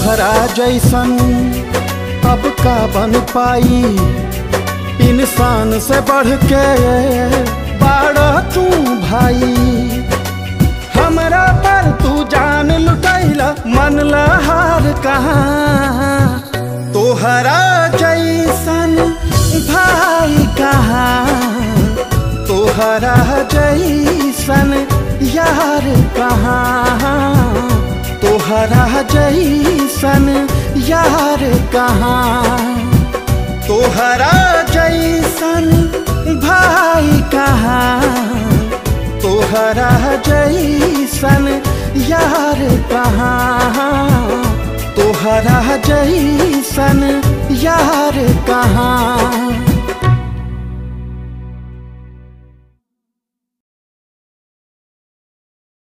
तोहरा जैसन अब का बन पाई, इंसान से बढ़ के बाड़ा तू भाई। हमरा पर तू जान लुटैला, मन हार कहाँ, तोहरा जैसन भाई कहाँ, तोहरा जैसन यार कहाँ, तोहरा जैसन यार कहाँ, तोहरा जैसन भाई कहाँ, तोहरा जैसन यार कहाँ, तोहरा जैसन यार कहाँ।